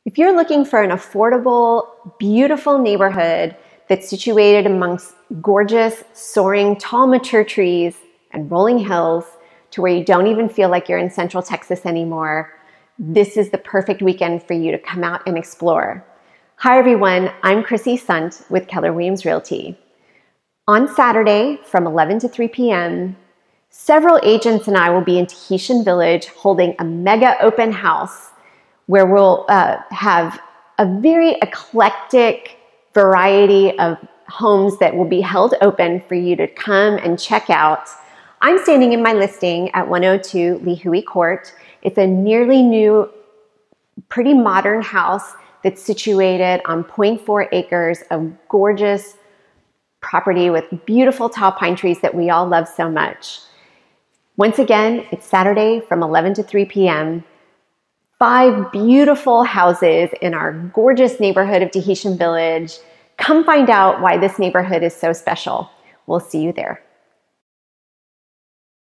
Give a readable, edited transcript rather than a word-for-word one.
If you're looking for an affordable, beautiful neighborhood that's situated amongst gorgeous, soaring, tall, mature trees and rolling hills to where you don't even feel like you're in Central Texas anymore, this is the perfect weekend for you to come out and explore. Hi everyone, I'm Chrissy Sunt with Keller Williams Realty. On Saturday from 11 to 3 p.m., several agents and I will be in Tahitian Village holding a mega open house where we'll have a very eclectic variety of homes that will be held open for you to come and check out. I'm standing in my listing at 102 Lihui Court. It's a nearly new, pretty modern house that's situated on 0.4 acres of gorgeous property with beautiful tall pine trees that we all love so much. Once again, it's Saturday from 11 to 3 p.m. 5 beautiful houses in our gorgeous neighborhood of Tahitian Village. Come find out why this neighborhood is so special. We'll see you there.